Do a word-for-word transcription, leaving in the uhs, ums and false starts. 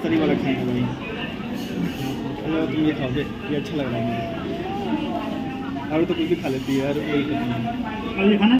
तरी वाला खाएंगे भाई। चलो तुम ये खाओगे, ये अच्छा लग रहा है मुझे। और तो कुछ भी खा लेती है यार, वही खाना।